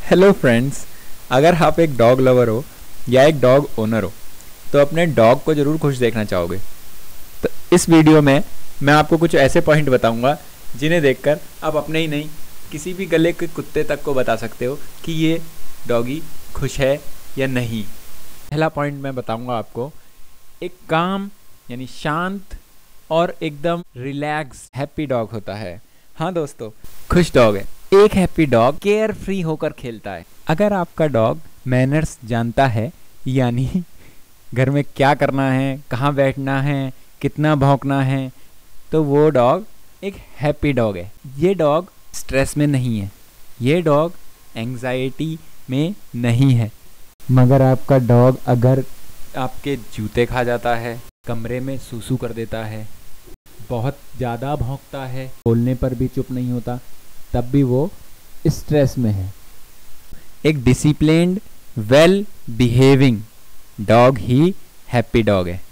Hello friends, अगर आप एक डॉग लवर हो या एक डॉग ओनर हो तो अपने डॉग को ज़रूर खुश देखना चाहोगे। तो इस वीडियो में मैं आपको कुछ ऐसे पॉइंट बताऊंगा जिन्हें देखकर आप अपने ही नहीं किसी भी गले के कुत्ते तक को बता सकते हो कि ये डॉगी खुश है या नहीं। पहला पॉइंट मैं बताऊंगा आपको, एक काम यानी शांत और एकदम रिलैक्स हैप्पी डॉग होता है। हाँ दोस्तों, खुश डॉग है। एक हैप्पी डॉग केयर फ्री होकर खेलता है। अगर आपका डॉग मैनर्स जानता है, यानी घर में क्या करना है, कहाँ बैठना है, कितना भौंकना है, तो वो डॉग एक हैप्पी डॉग है। ये डॉग स्ट्रेस में नहीं है, ये डॉग एंग्जाइटी में नहीं है। मगर आपका डॉग अगर आपके जूते खा जाता है, कमरे में सूसू कर देता है, बहुत ज़्यादा भौंकता है, बोलने पर भी चुप नहीं होता, तब भी वो स्ट्रेस में है। एक डिसिप्लिन्ड वेल बिहेविंग डॉग ही हैप्पी डॉग है।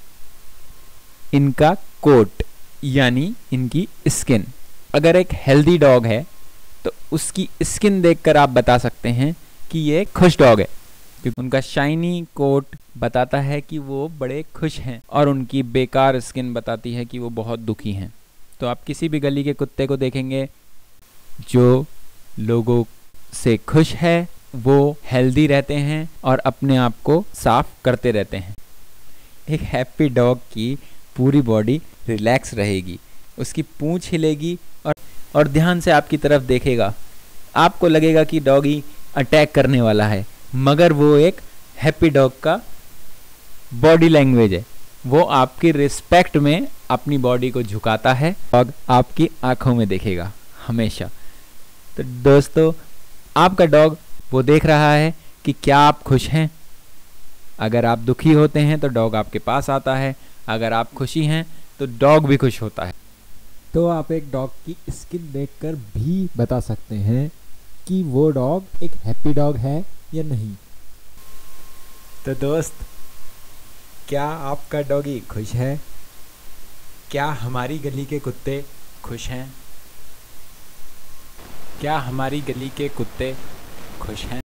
इनका कोट यानी इनकी स्किन, अगर एक हेल्दी डॉग है तो उसकी स्किन देखकर आप बता सकते हैं कि ये खुश डॉग है, क्योंकि उनका शाइनी कोट बताता है कि वो बड़े खुश हैं और उनकी बेकार स्किन बताती है कि वो बहुत दुखी हैं। तो आप किसी भी गली के कुत्ते को देखेंगे जो लोगों से खुश है, वो हेल्दी रहते हैं और अपने आप को साफ करते रहते हैं। एक हैप्पी डॉग की पूरी बॉडी रिलैक्स रहेगी, उसकी पूंछ हिलेगी और ध्यान से आपकी तरफ देखेगा। आपको लगेगा कि डॉगी अटैक करने वाला है, मगर वो एक हैप्पी डॉग का बॉडी लैंग्वेज है। वो आपकी रिस्पेक्ट में अपनी बॉडी को झुकाता है और आपकी आंखों में देखेगा हमेशा। तो दोस्तों, आपका डॉग वो देख रहा है कि क्या आप खुश हैं। अगर आप दुखी होते हैं तो डॉग आपके पास आता है, अगर आप खुशी हैं तो डॉग भी खुश होता है। तो आप एक डॉग की स्किन देखकर भी बता सकते हैं कि वो डॉग एक हैप्पी डॉग है या नहीं। तो दोस्त, क्या आपका डॉगी खुश है? क्या हमारी गली के कुत्ते खुश हैं? क्या हमारी गली के कुत्ते खुश हैं?